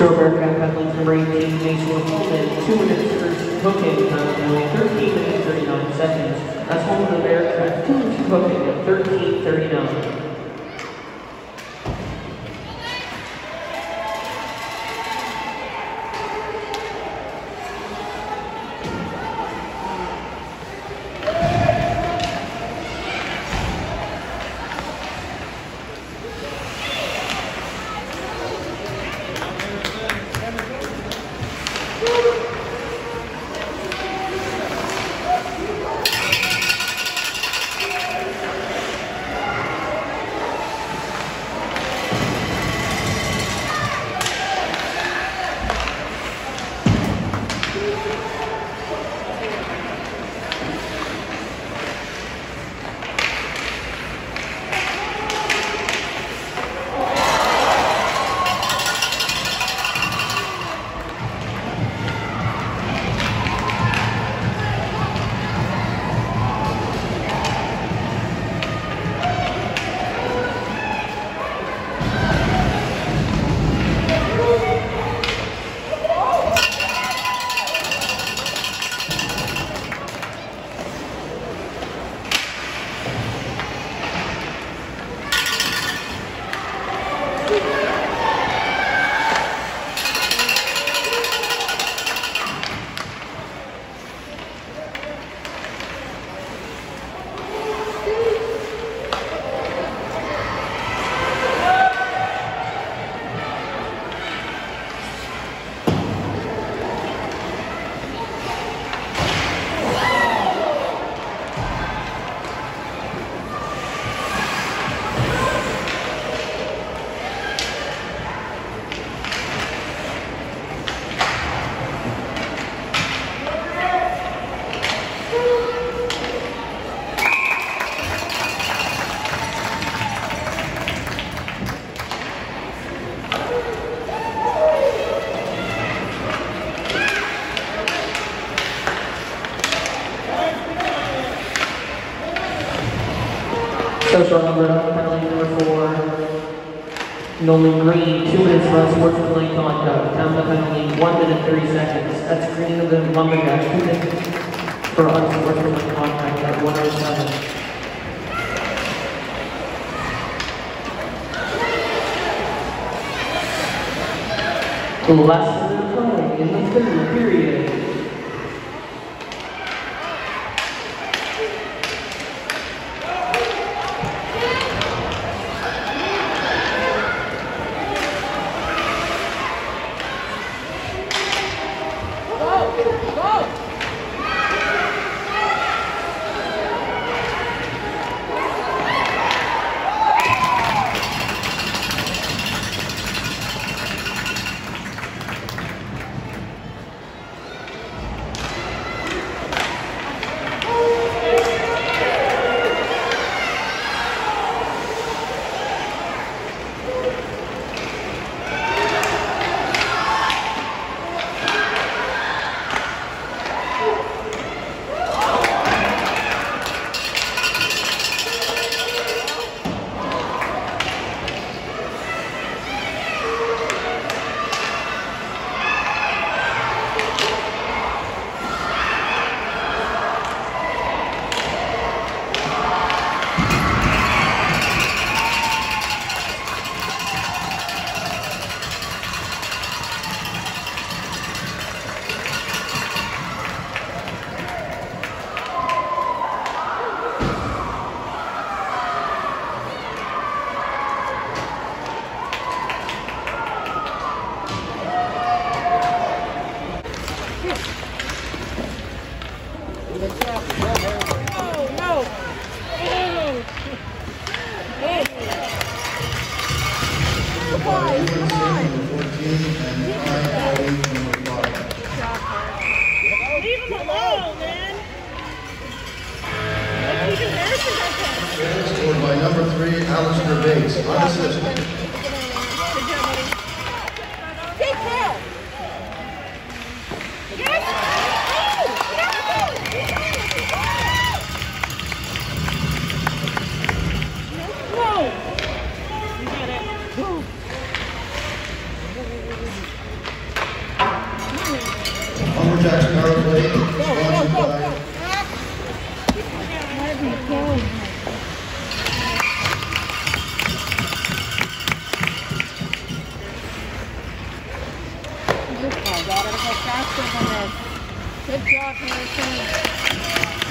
Bearcat Athletes number 18, Mason Coleman, 2 minutes first hooking, time penalty, 13 minutes 39 seconds. That's home of the Bearcat, 2 and 2 hooking at 13:39. Social number penalty number 4, Nolan Green, 2 minutes for unsportsmanlike conduct. Time of penalty, 1 minute 30 seconds. That's Green of the Lumberjacks, 2 minutes for unsportsmanlike conduct at 1:07. Less than a play in the third period. Lumberjacks Power Play, sponsored by Good job, Harrison.